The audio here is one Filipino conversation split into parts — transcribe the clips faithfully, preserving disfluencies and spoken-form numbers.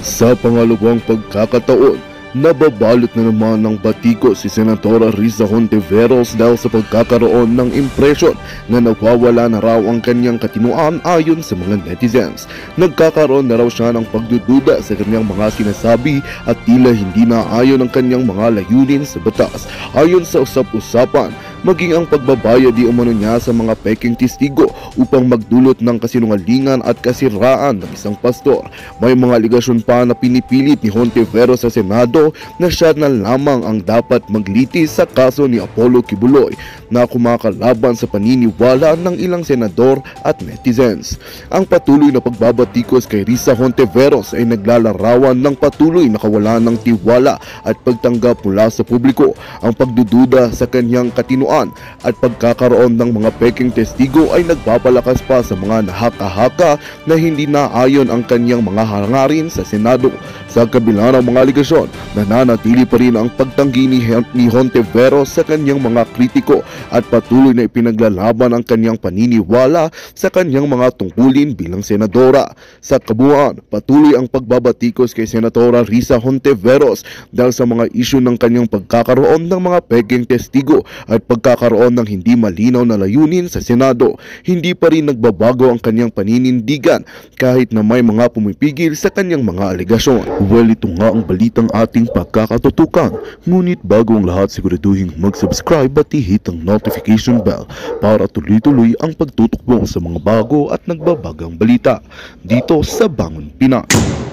Sa pangalawang pagkakataon, nababalot na naman ng batiko si Senadora Risa Hontiveros dahil sa pagkakaroon ng impresyon na nawawala na raw ang kanyang katinuan ayon sa mga netizens. Nagkakaroon na raw siya ng pagdududa sa kanyang mga sinasabi at tila hindi na ayon ang kanyang mga layunin sa batas. Ayon sa usap-usapan, maging ang pagbabayad di umano niya sa mga peking testigo upang magdulot ng kasinungalingan at kasiraan ng isang pastor. May mga aligasyon pa na pinipilit ni Hontiveros sa Senado na siya na lamang ang dapat maglitis sa kaso ni Apollo Kibuloy na kumakalaban sa paniniwala ng ilang senador at netizens. Ang patuloy na pagbabatikos kay Risa Hontiveros ay naglalarawan ng patuloy na kawalan ng tiwala at pagtanggap mula sa publiko. Ang pagdududa sa kanyang katinuan at pagkakaroon ng mga peking testigo ay nagpapalakas pa sa mga nahaka-haka na hindi naayon ang kanyang mga hangarin sa Senado. Sa kabila ng mga aligasyon, nananatili pa rin ang pagtanggi ni, ni Hontiveros sa kanyang mga kritiko at patuloy na ipinaglalaban ang kanyang paniniwala sa kanyang mga tungkulin bilang senadora. Sa kabuuan, patuloy ang pagbabatikos kay Senadora Risa Hontiveros dahil sa mga isyu ng kanyang pagkakaroon ng mga peking testigo at pagkakaroon ng hindi malinaw na layunin sa Senado. Hindi pa rin nagbabago ang kanyang paninindigan kahit na may mga pumipigil sa kanyang mga aligasyon. Well, ito nga ang balitang ating pagkakatutukan. Ngunit bago ang lahat, siguraduhin mag-subscribe at i-hit ang notification bell para tuloy-tuloy ang pagtutukbo sa mga bago at nagbabagang balita dito sa Bangon Pinas.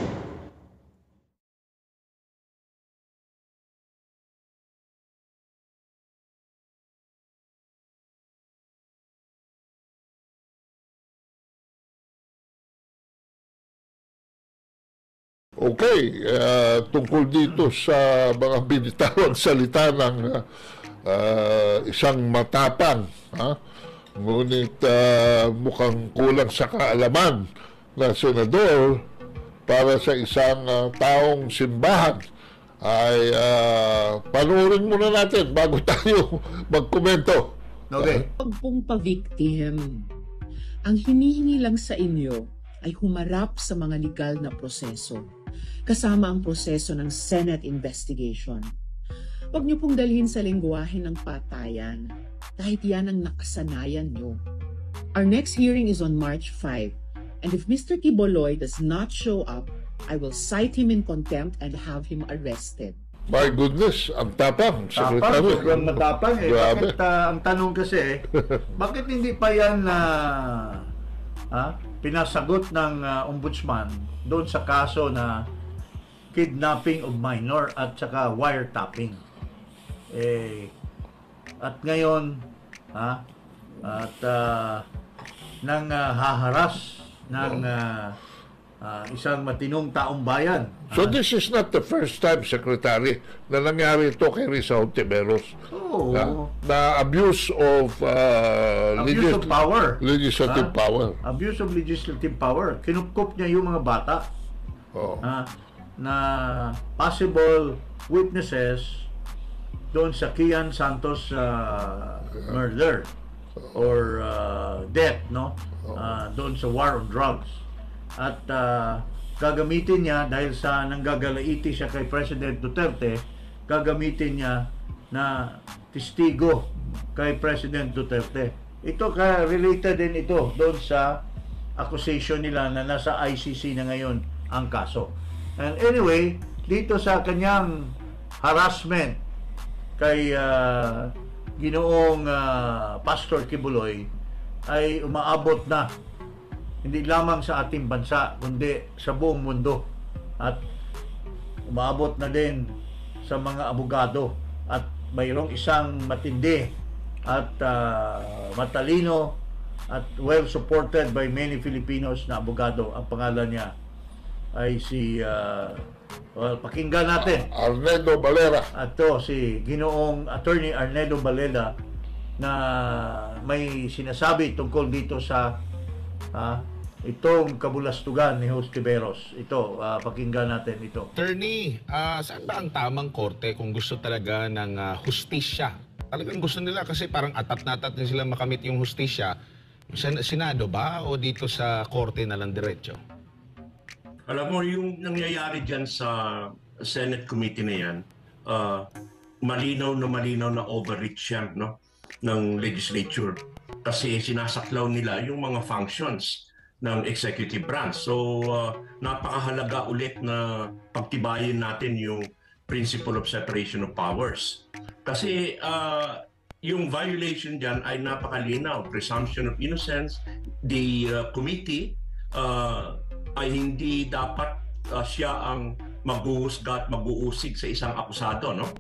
Okay, uh, tungkol dito sa mga binitawang salita ng uh, uh, isang matapang, ha? Ngunit uh, mukhang kulang sa kaalaman na senador para sa isang uh, taong simbahan ay uh, panoorin muna natin bago tayo magkomento. Okay. Huwag pong pa-victim. Ang hinihingi lang sa inyo ay humarap sa mga legal na proseso, kasama ang proseso ng Senate investigation. Huwag niyo pong dalhin sa lengguwahe ng patayan, kahit yan ang nakasanayan niyo. Our next hearing is on March fifth, and if Mister Quiboloy does not show up, I will cite him in contempt and have him arrested. My goodness, ang tapang, Tapang, Secretary. sobrang matapang eh. Grabe. Bakit, uh, ang tanong kasi, bakit hindi pa yan na uh, pinasagot ng uh, ombudsman doon sa kaso na kidnapping of minor at saka wiretapping? Eh, at ngayon, ha, at uh, nang uh, haharas ng uh, uh, isang matinong taong bayan. So ha? this is not the first time, Secretary, na nangyari ito kay Risa Hontiveros. Oo. Na, na abuse of uh, Abuse of power. legislative Ha? power. Abuse of legislative power. Kinupkup niya yung mga bata Oh. ha, na possible witnesses doon sa Kian Santos uh, murder or uh, death, no? Uh, doon sa war on drugs. At uh, gagamitin niya dahil sa nanggagalaiti siya kay President Duterte, gagamitin niya na testigo kay President Duterte. Ito ka related din ito doon sa accusation nila na nasa I C C na ngayon ang kaso. And anyway, dito sa kanyang harassment kay uh, Ginoong uh, Pastor Kibuloy ay umaabot na hindi lamang sa ating bansa kundi sa buong mundo, at umaabot na din sa mga abogado, at mayroong isang matindi at uh, matalino at well supported by many Filipinos na abogado. Ang pangalan niya ay si uh, well, pakinggan natin. Arnedo Valera. At to si Ginoong Attorney Arnedo Valera na may sinasabi tungkol dito sa ah, itong kabulastugan ni Hontiveros. Ito, ah, pakinggan natin ito. Attorney, uh, saan ba ang tamang korte kung gusto talaga ng uh, hustisya? Talagang gusto nila kasi parang atat na atat na sila makamit yung hustisya. Sen- Senado ba o dito sa korte na lang diretso? Alam mo, yung nangyayari dyan sa Senate committee na yan, uh, malinaw na malinaw na overreach yan, no? Ng legislature. Kasi sinasaklaw nila yung mga functions ng executive branch. So, uh, napakahalaga ulit na pagtibayin natin yung principle of separation of powers. Kasi uh, yung violation dyan ay napakalinaw. Presumption of innocence. The uh, committee uh, ay hindi dapat uh, siya ang maghuhusga at mag-uusig sa isang akusado, no?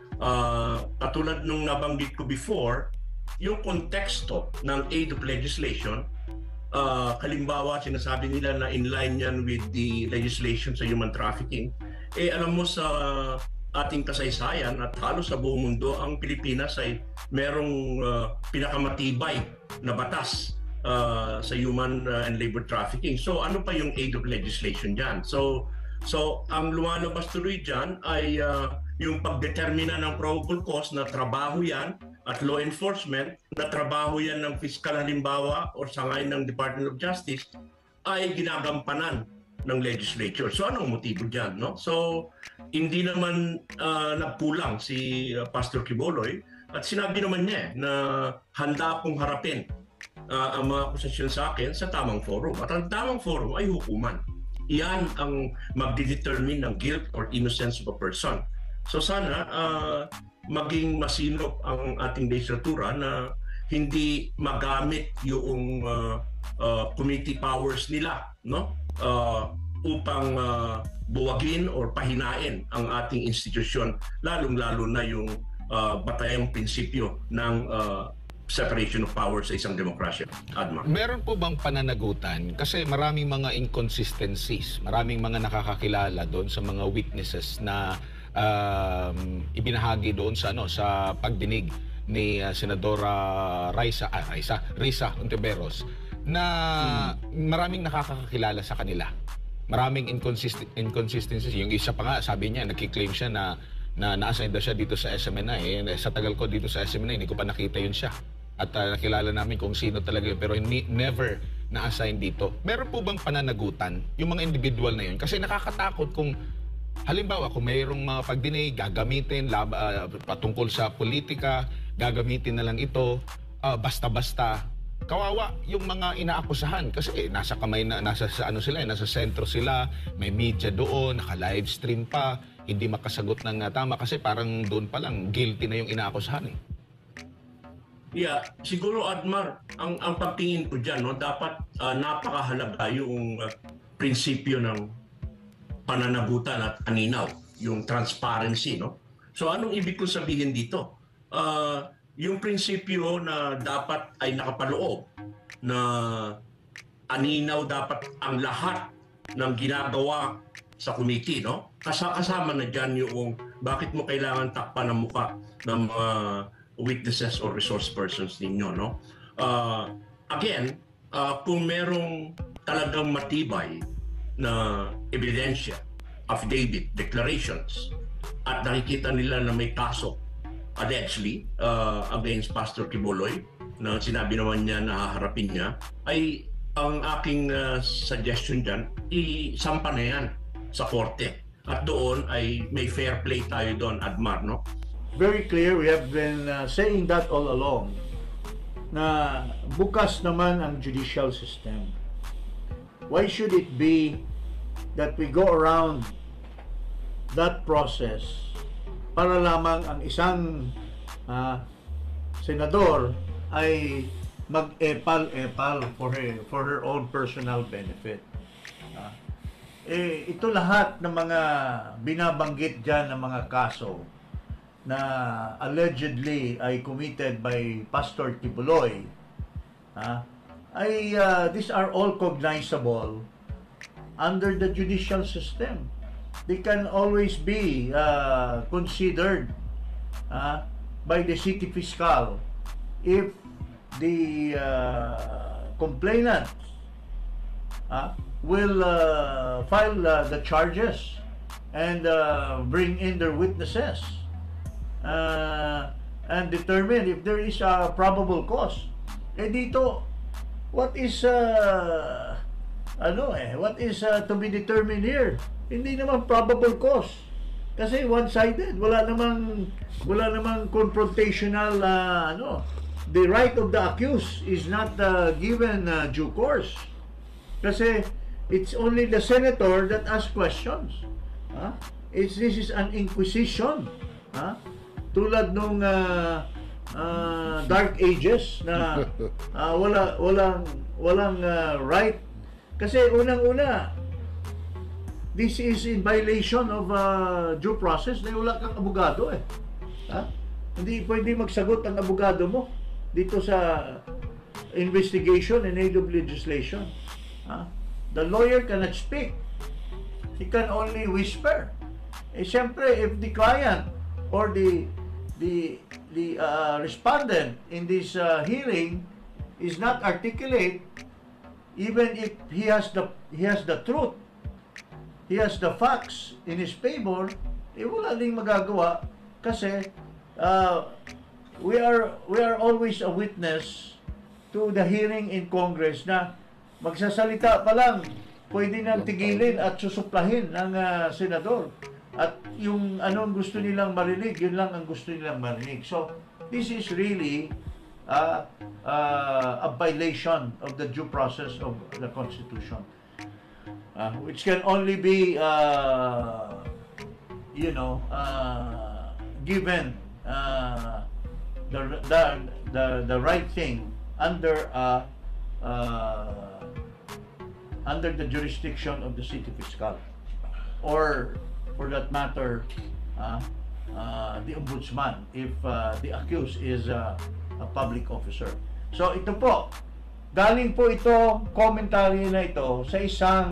Uh, katulad nung nabanggit ko before, yung konteksto ng aid of legislation, uh, kalimbawa sinasabi nila na in line yan with the legislation sa human trafficking, eh alam mo sa ating kasaysayan at halos sa buong mundo, ang Pilipinas ay merong uh, pinakamatibay na batas uh, sa human uh, and labor trafficking. So ano pa yung aid of legislation dyan? So, so ang lumalabas tuloy dyan ay uh, yung pagdetermina ng probable cause na trabaho yan at law enforcement, na trabaho yan ng fiscal halimbawa o sangay ng Department of Justice, ay ginagampanan ng legislature. So anong motibo dyan? No? So hindi naman uh, nagkulang si uh, Pastor Quiboloy at sinabi naman niya na handa akong harapin uh, ang mga akusasyon sa akin sa tamang forum. At ang tamang forum ay hukuman. Iyan ang magdedetermine ng guilt or innocence of a person. So sana uh, maging masinop ang ating legislatura na hindi magamit yung uh, uh, committee powers nila, no? Uh, upang uh, buwagin or pahinain ang ating institusyon, lalong-lalo na yung uh, batayang prinsipyo ng uh, separation of powers sa isang demokrasya. Adma. Meron po bang pananagutan? Kasi maraming mga inconsistencies, maraming mga nakakakilala doon sa mga witnesses na um, ibinahagi doon sa ano sa pagdinig ni uh, Senadora Raisa, ah, Raisa, Risa Hontiveros na hmm. maraming nakakakilala sa kanila. Maraming inconsist inconsistencies. Yung isa pa nga, sabi niya, nagki-claim siya na na na-assign daw siya dito sa S M N I. Eh, sa tagal ko dito sa S M N I, hindi ko pa nakita yun siya. At uh, nakilala namin kung sino talaga yun, pero hindi, never na-assign dito. Meron po bang pananagutan yung mga individual na yun? Kasi nakakatakot kung halimbawa, kung mayroong mga pagdinig, gagamitin lab, uh, patungkol sa politika, gagamitin na lang ito, uh, basta-basta. Kawawa yung mga inaakusahan kasi eh, nasa kamay na, nasa sa ano sila, eh, nasa sentro sila, may media doon, naka-live stream pa, hindi makasagot ng uh, tama kasi parang doon pa lang guilty na yung inaakusahan eh. Yeah, siguro Admar, ang ang pagtingin ko diyan, no, dapat uh, napakahalaga yung uh, prinsipyo ng pananagutan at aninaw, yung transparency, no? So anong ibig ko sabihin dito? Uh, yung prinsipyo na dapat ay nakapaloob na aninaw dapat ang lahat ng ginagawa sa committee, no? Kasama na dyan yung bakit mo kailangan takpan ng muka ng mga uh, witnesses or resource persons ninyo, no? Uh, again, uh, kung merong talagang matibay na ebidensya, affidavit, declarations, at nakikita nila na may kaso allegedly uh, against Pastor Quiboloy na sinabi naman niya na haharapin niya, ay ang aking uh, suggestion dyan, isampa na yan sa korte. At doon ay may fair play tayo doon, Admar, no? Very clear, we have been uh, saying that all along na bukas naman ang judicial system. Why should it be that we go around that process para lamang ang isang uh, senador ay mag-epal-epal for her, for her own personal benefit? Uh, eh, ito lahat ng mga binabanggit dyan ng mga kaso na allegedly ay committed by Pastor Quiboloy, uh, ay uh, these are all cognizable under the judicial system. They can always be uh, considered uh, by the city fiscal if the uh, complainant uh, will uh, file uh, the charges and uh, bring in their witnesses uh, and determine if there is a probable cause. Eh dito, what is uh, ano eh, what is uh, to be determined here? Hindi naman probable cause. Kasi one-sided, wala namang wala namang confrontational uh, ano. The right of the accused is not uh, given uh, due course. Kasi it's only the senator that asks questions. Huh? It's, this is an inquisition. Huh? Tulad nung uh, uh, Dark Ages na uh, wala walang walang uh, right. Kasi unang-una, this is in violation of uh, due process na wala kang abogado eh. Ha? Hindi pwede magsagot ang abogado mo dito sa investigation and aid of legislation. Ha? The lawyer cannot speak. He can only whisper. Eh siyempre, if the client or the the the uh, respondent in this uh, hearing is not articulate, even if he has the he has the truth, he has the facts in his favor, eh wala ding magagawa kasi uh, we are we are always a witness to the hearing in Congress na magsasalita pa lang pwede nang tigilin at susuplahin ng uh, senador. At yung anong gusto nilang marinig, yun lang ang gusto nilang marinig. So, this is really uh, uh, a violation of the due process of the Constitution. Uh, which can only be, uh, you know, uh, given uh, the, the, the, the right thing under uh, uh, under the jurisdiction of the city fiscal, or for that matter, uh, uh, the ombudsman if uh, the accused is uh, a public officer. So ito po, galing po ito, commentary na ito sa isang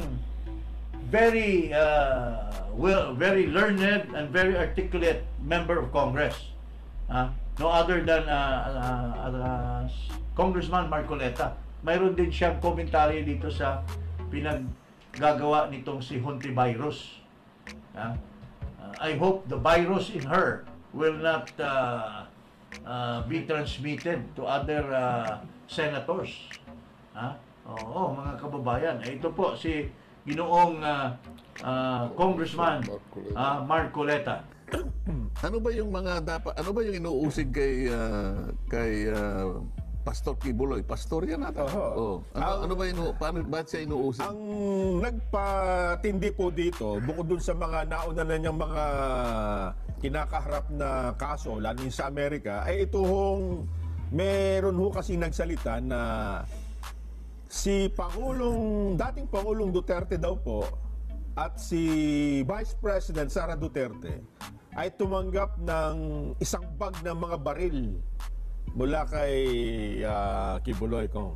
very uh, well, very learned and very articulate member of Congress. Uh, no other than uh, uh, uh, Congressman Marcoleta. Mayroon din siyang commentary dito sa pinaggagawa nitong si Hontivirus. Uh, uh, I hope the virus in her will not uh, uh, be transmitted to other uh, senators. Uh, oo, mga kababayan. Ito po si Ginoong uh, uh, Congressman uh, Marcoleta. Ano ba yung mga dapat ano ba yung inuusig kay uh, kay uh, Pastor Kibuloy? Pastor yan ata. Oh. Ano, ang, ano ba inu paano ba siya inuusig? Ang nagpatindi po dito, bukod dun sa mga nauna na niyang mga kinakaharap na kaso, lalo sa Amerika, ay ito hong meron ho kasi nagsalita na si Pangulong, dating Pangulong Duterte daw po, at si Vice President Sara Duterte ay tumanggap ng isang bag ng mga baril mula kay uh, Kibuloy Kong.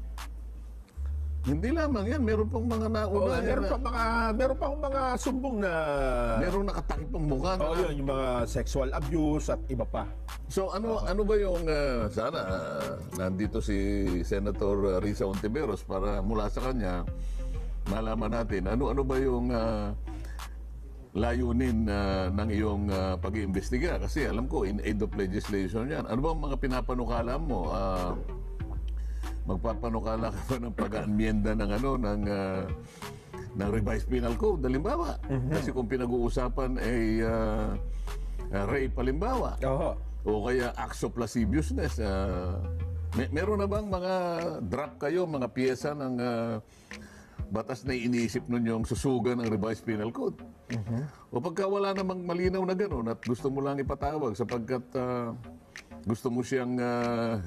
Hindi lamang yan, meron pang mga nauna. Oh, meron pang mga meron pang mga sumbong na meron nakatakip ang mukha. Oh, yun, yung mga sexual abuse at iba pa. So ano uh, ano ba yung uh, sana uh, nandito si Senator Risa Hontiveros para mula sa kanya malaman natin ano ano ba yung uh, layunin uh, ng iyong uh, pag-iimbestiga kasi alam ko in aid of legislation yan. Ano bang mga pinapanukala mo? Uh, magpapanukala ka ba ng pag-amyenda ng ano ng uh, ng revised penal code halimbawa? Mm-hmm. Kasi kung pinag-uusapan ay uh, uh, rape halimbawa. Oo. O kaya acts of lasciviousness. Uh, may, meron na bang mga draft kayo, mga piyesa ng uh, batas na iniisip nun yung susugan ng revised penal code? Uh-huh. O pagka wala namang malinaw na gano'n at gusto mo lang ipatawag sapagkat uh, gusto mo siyang uh,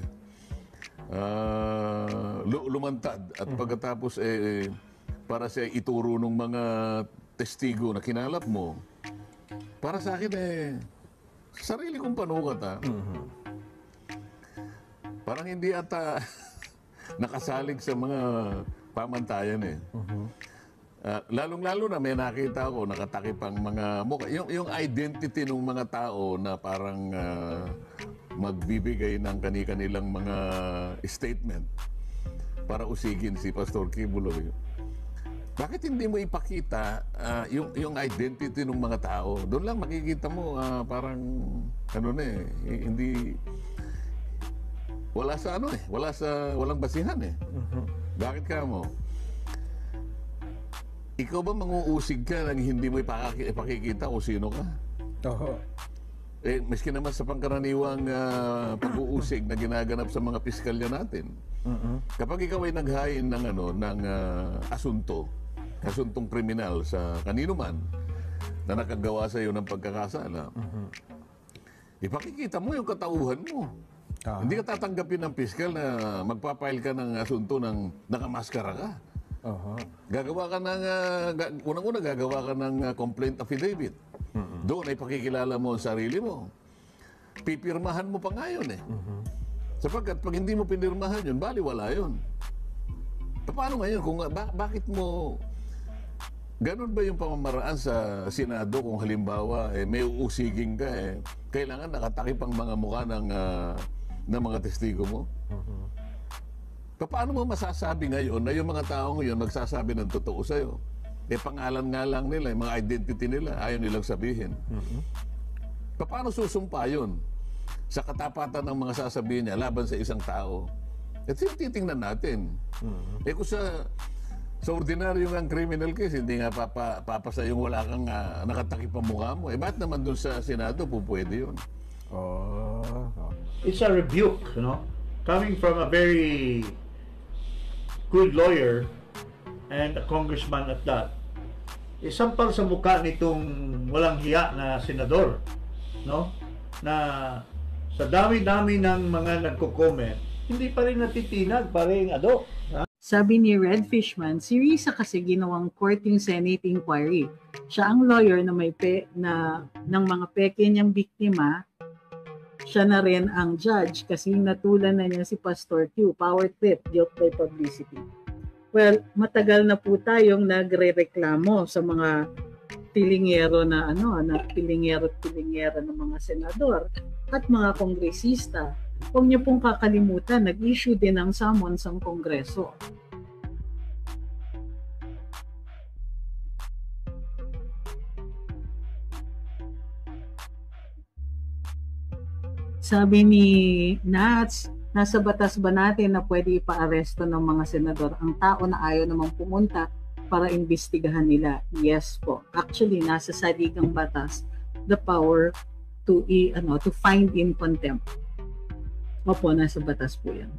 uh, lumantad at uh-huh. pagkatapos eh, para siya ituro ng mga testigo na kinalap mo, para sa akin eh, sarili kong panukat ha. Uh-huh. Parang hindi ata nakasalig sa mga pamantayan eh. Uh-huh. Uh, lalong-lalo na may nakita ako nakatakip ang mga mukha. Yung, yung identity ng mga tao na parang uh, magbibigay ng kani-kanilang mga statement para usigin si Pastor Kibuloy. Bakit hindi mo ipakita uh, yung, yung identity ng mga tao? Doon lang makikita mo uh, parang ano na eh, hindi wala sa ano eh, wala sa walang basihan eh. Uh-huh. Bakit ka mo? ikaw ba manguusig ka nang hindi mo ipakaki- ipakikita kung sino ka? Oo. Eh, maski naman sa pangkaraniwang ah, pag-uusig na ginaganap sa mga piskalya natin. Kapag ikaw ay naghain ng ano ng ah, asunto, asuntong kriminal sa kanino man na nakagawa sa iyo ng pagkakasala, ipakikita mo yung katauhan mo. Ah. Hindi ka tatanggapin ng piskal na magpapail ka ng asunto ng nakamaskara ka. Oo. Gagawa ka ng, ah, ga- unang-una gagawa ka ng ah, complaint affidavit. Doon ay pakikilala mo ang sarili mo. Pipirmahan mo pa nga yun eh. Sapagkat pag hindi mo pinirmahan yun, baliwala yun. Paano ngayon? Kung, ba- bakit mo... Ganun ba yung pamamaraan sa Senado kung halimbawa eh, may uusiging ka eh, kailangan nakatakip ang mga mukha ng, ah, ng mga testigo mo? Paano mo masasabi ngayon na yung mga tao ngayon magsasabi ng totoo sa'yo? Eh, pangalan nga lang nila, yung mga identity nila, ayaw nilang sabihin. Paano susumpa yun sa katapatan ng mga sasabihin niya laban sa isang tao? At titingnan natin. Eh kung sa, sa ordinaryo ng criminal case, hindi nga papa, papasa yung wala kang uh, nakatakip ang mukha mo. Eh bakit naman dun sa Senado po pwede yun? Oh. It's a rebuke, you know, coming from a very good lawyer and a congressman at that. Isampal sa mukha nitong walang hiya na senador, no? Na sa dami-dami ng mga nagko-comment, hindi pa rin natitinag, pa rin ado. Ha? Sabi ni Red Fishman, si Risa kasi ginawang court yung Senate inquiry. Siya ang lawyer na may pe, na ng mga peke niyang biktima. Siya na rin ang judge kasi natulan na niya si Pastor Q, power trip, guilt by publicity. Well, matagal na po tayong nagre-reklamo sa mga pilingero na ano, na pilingero at pilingera ng mga senador at mga kongresista. Huwag niyo pong kakalimutan, nag-issue din ng summons ang Kongreso. Sabi ni Nats, nasa batas ba natin na pwede ipa-aresto ng mga senador ang tao na ayaw namang pumunta para imbestigahan nila? Yes po. Actually, nasa saligang batas the power to i, ano to find in contempt. Opo, nasa batas po yan.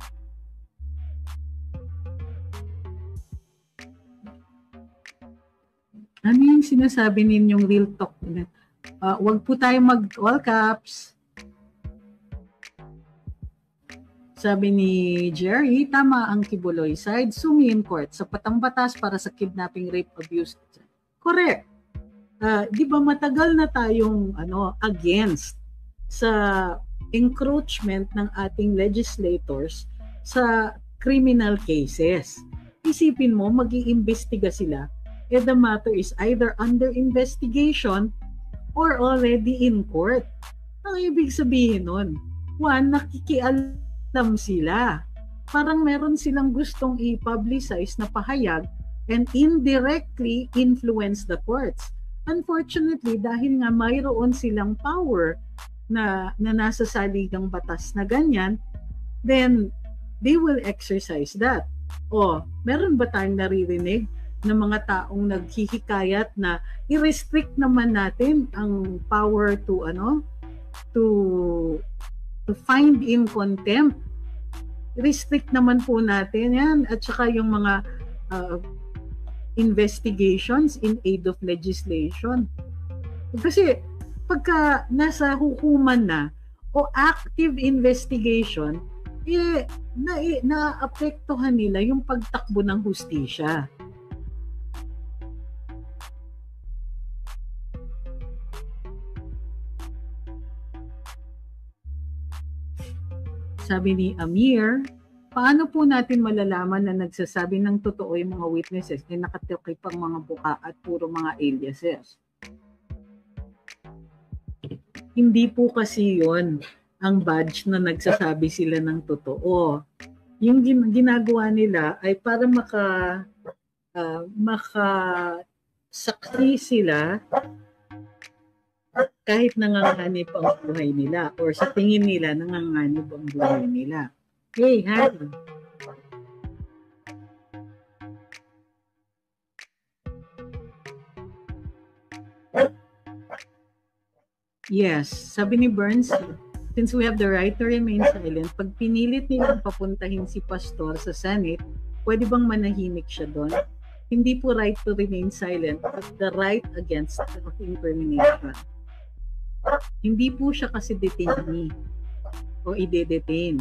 Ano yung sinasabi ninyong real talk? Uh, wag po tayo mag-all caps. Sabi ni Jerry, tama ang Kibuloy side, sumi in court sa patang batas para sa kidnapping, rape, abuse. Correct. Uh, di ba matagal na tayong ano against sa encroachment ng ating legislators sa criminal cases. Isipin mo, mag-iimbestiga sila. Eh, the matter is either under investigation or already in court. Ang ibig sabihin nun, one, nakikialam sila. Parang meron silang gustong i-publicize na pahayag and indirectly influence the courts. Unfortunately, dahil nga mayroon silang power na, na nasa saligang batas na ganyan, then they will exercise that. O, meron ba tayong naririnig ng mga taong naghihikayat na i-restrict naman natin ang power to ano to to find in contempt? Restrict naman po natin yan, at saka yung mga uh, investigations in aid of legislation. Kasi pagka nasa hukuman na o active investigation, eh, na, eh, naapektuhan nila yung pagtakbo ng hustisya. Sabi ni Amir, paano po natin malalaman na nagsasabi ng totoo yung mga witnesses na nakatikip ang mga buka at puro mga aliases? Hindi po kasi yon ang badge na nagsasabi sila ng totoo. Yung ginagawa nila ay para maka uh, makasaksi sila kahit nanganganib ang buhay nila or sa tingin nila nanganganib ang buhay nila. Hey, Harry. Yes, sabi ni Burns, since we have the right to remain silent, pag pinilit nilang papuntahin si pastor sa Senate, pwede bang manahimik siya doon? Hindi po right to remain silent, but the right against incrimination. Hindi po siya kasi detainee o ide-detain.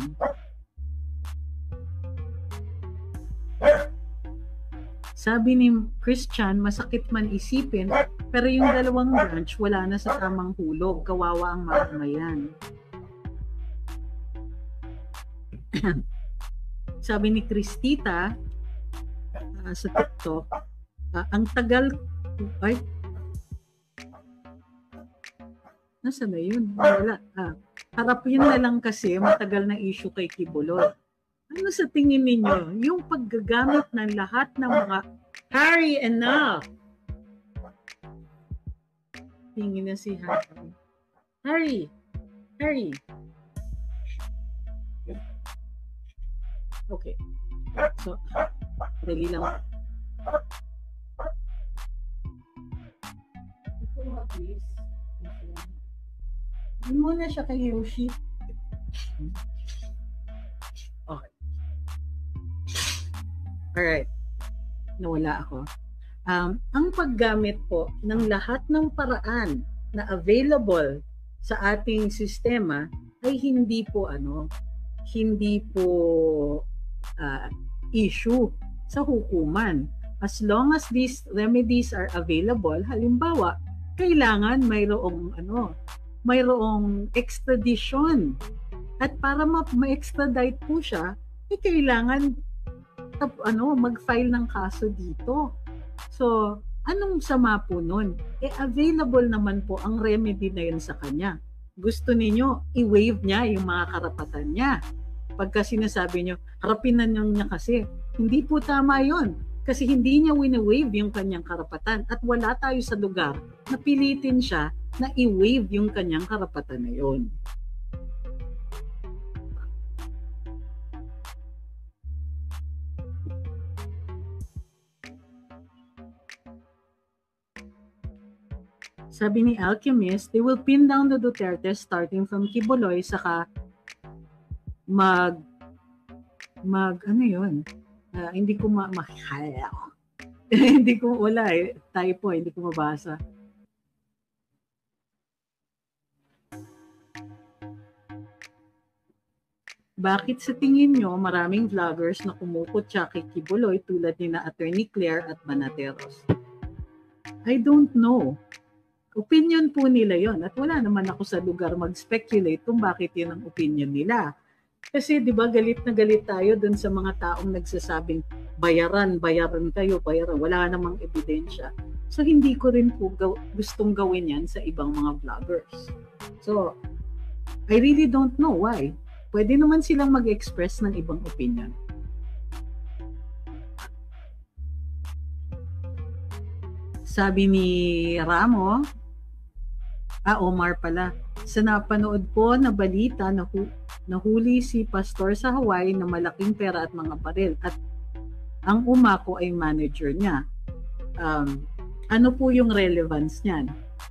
Sabi ni Christian, masakit man isipin, pero yung dalawang branch wala na sa tamang hulog. Kawawa ang mamamayan. Sabi ni Cristita uh, sa TikTok, uh, ang tagal, ay, nasa na yun? Wala. Ah, harap yun na lang kasi matagal na issue kay Kibuloy. Ano sa tingin ninyo? Yung paggagamit ng lahat ng mga Harry, enough! Tingin na si Harry. Harry! Harry! Okay. So, dali lang. Ano muna siya kay Yoshi? Okay. Alright. Nawala ako. Um, ang paggamit po ng lahat ng paraan na available sa ating sistema ay hindi po ano, hindi po uh, issue sa hukuman. As long as these remedies are available, halimbawa, kailangan mayroong ano, mayroong extradition. At para ma-extradite po siya, eh, kailangan ano, mag-file ng kaso dito. So, anong sama po nun? Eh, available naman po ang remedy na yun sa kanya. Gusto ninyo, i-waive niya yung mga karapatan niya. Pagka sinasabi nyo, harapin na niya kasi, hindi po tama yun. Kasi hindi niya wini-waive yung kanyang karapatan at wala tayo sa lugar na pilitin siya na i-waive yung kanyang karapatan na yun. Sabi ni Alchemist, they will pin down the Duterte starting from Kibuloy saka mag mag ano yun? Uh, hindi ko ma, ma hindi ko wala eh. Typo, hindi ko mabasa. Bakit sa tingin nyo maraming vloggers na kumukutya kay Kibuloy tulad ni na Attorney Claire at Banateros? I don't know. Opinion po nila yon at wala naman ako sa lugar mag-speculate kung bakit yun ang opinion nila. Kasi di ba galit na galit tayo dun sa mga taong nagsasabing bayaran, bayaran kayo, bayaran. Wala namang ebidensya. So hindi ko rin po gaw- gustong gawin yan sa ibang mga vloggers. So I really don't know why. Pwede naman silang mag-express ng ibang opinion. Sabi ni Ramo, ah, Omar pala, sa napanood ko na balita na hu- nahuli si pastor sa Hawaii na malaking pera at mga baril at ang umako ay manager niya. Um, ano po yung relevance niyan?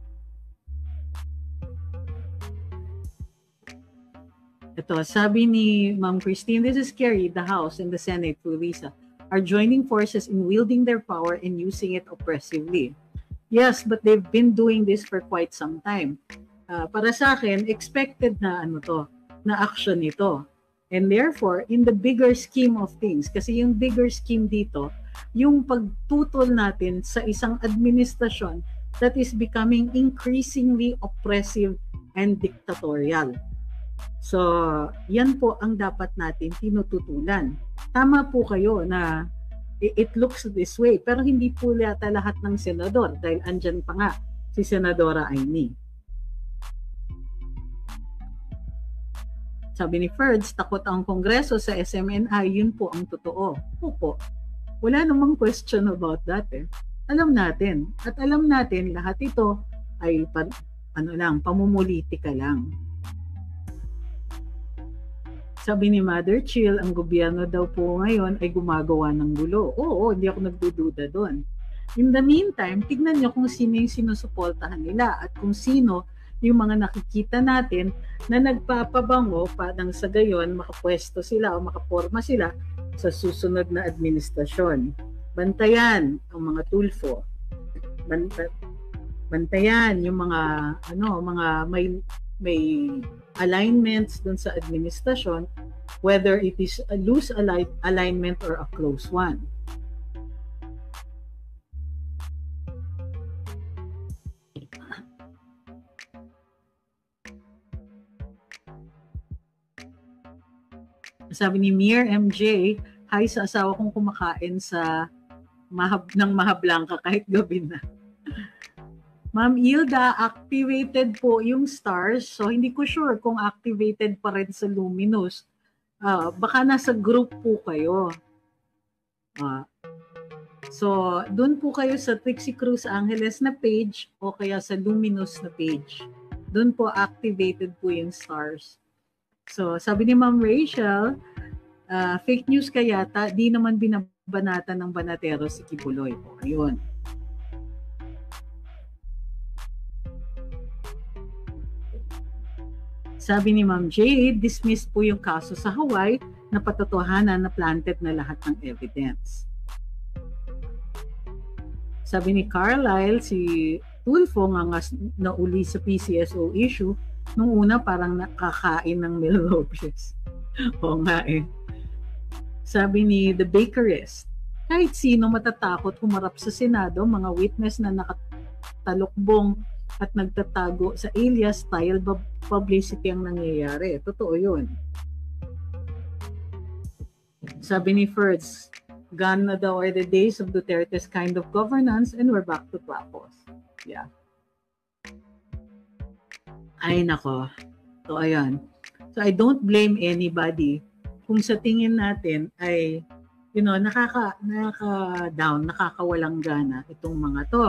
Ito, sabi ni Ma'am Christine, this is scary. The House and the Senate, through Risa, are joining forces in wielding their power and using it oppressively. Yes, but they've been doing this for quite some time. Uh, para sa akin, expected na ano to, na action ito. And therefore, in the bigger scheme of things, kasi yung bigger scheme dito, yung pagtutol natin sa isang administrasyon that is becoming increasingly oppressive and dictatorial. So, yan po ang dapat natin tinututulan. Tama po kayo na it looks this way, pero hindi po yata lahat ng senador dahil andyan pa nga si Senadora Aimee. Sabi ni Ferds, takot ang Kongreso sa S M N I, yun po ang totoo. Opo, wala namang question about that eh. Alam natin, at alam natin lahat ito ay pa, ano lang, pamumulitika lang. Sabi ni Mother Chill, ang gobyerno daw po ngayon ay gumagawa ng gulo. Oo, hindi ako nagdududa doon. In the meantime, tignan nyo kung sino yung sinusuportahan nila at kung sino yung mga nakikita natin na nagpapabango pa nang sa gayon makapwesto sila o makaporma sila sa susunod na administrasyon. Bantayan ang mga tulfo. Banta, bantayan yung mga ano, mga may may alignments dun sa administrasyon, whether it is a loose align, alignment or a close one. Sabi ni Mir M J, hi sa asawa kong kumakain sa mahab ng Mahablangka kahit gabi na. Ma'am Ilda, activated po yung stars. So, hindi ko sure kung activated pa rin sa Luminous. Uh, baka nasa group po kayo. Uh, so, dun po kayo sa Trixie Cruz Angeles na page o kaya sa Luminous na page. Dun po activated po yung stars. So, sabi ni Ma'am Rachel, uh, fake news kaya ta, di naman binabanatan ng banatero si Kibuloy. O, ayun. Sabi ni Ma'am Jade, dismissed po yung kaso sa Hawaii na patotohanan na planted na lahat ng evidence. Sabi ni Carlisle, si Tulfo nga nga nauli sa P C S O issue, nung una parang nakakain ng Mel Lopez. Oo nga eh. Sabi ni The Bakerist, kahit sino matatakot humarap sa Senado, mga witness na nakatalukbong at nagtatago sa alias-style publicity ang nangyayari. Totoo yun. Sabi ni Ferds, gone na daw are the days of Duterte's kind of governance and we're back to Quapos. Yeah. Ay nako. So ayan. So I don't blame anybody kung sa tingin natin ay, you know, nakaka, nakaka-down, nakakawalang gana itong mga to.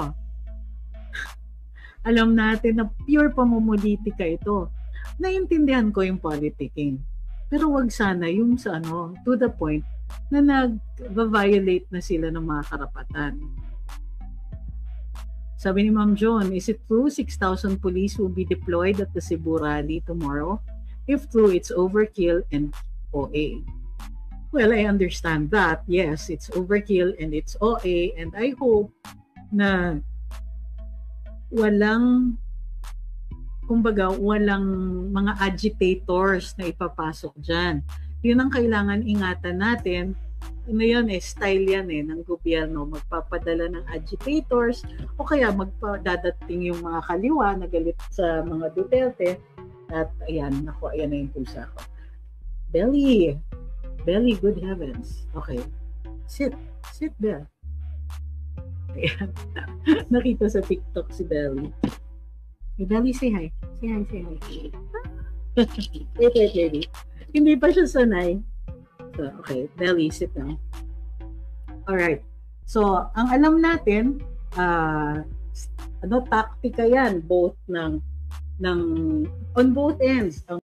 Alam natin na pure pamumulitika ito. Naiintindihan ko yung politicking. Pero wag sana yung sa ano, to the point na nag-violate na sila ng mga karapatan. Sabi ni Ma'am John, is it true six thousand police will be deployed at the Cebu rally tomorrow? If true, it's overkill and O A. Well, I understand that. Yes, it's overkill and it's O A, and I hope na walang, kumbaga, walang mga agitators na ipapasok dyan. Yun ang kailangan ingatan natin. Ano yun eh, style yan eh, ng gobyerno. Magpapadala ng agitators o kaya magpadadating yung mga kaliwa na galit sa mga Duterte. At ayan, naku, ayan na yung pusa ko. Belly. Belly, good heavens. Okay. Sit. Sit there. Ayan. Nakita sa TikTok si Belly. Hey, Belly, say hi. Say hi, say hi. Wait, wait, wait. Hindi pa siya sanay. So, okay. Belly, sit down. Alright. So, ang alam natin, uh, ano, taktika yan, both ng, ng, on both ends. Ang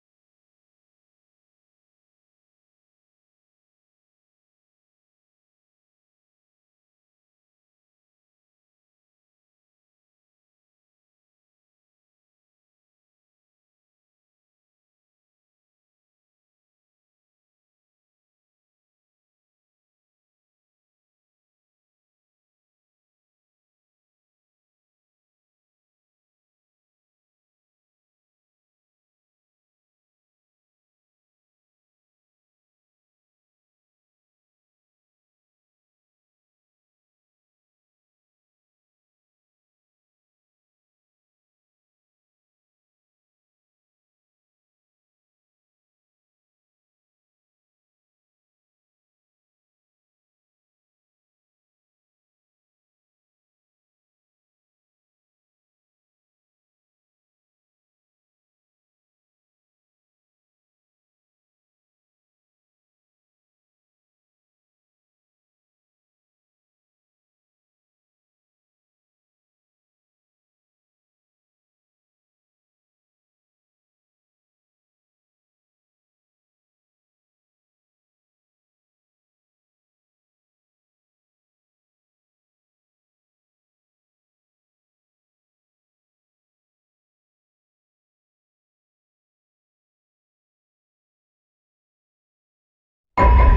Thank you.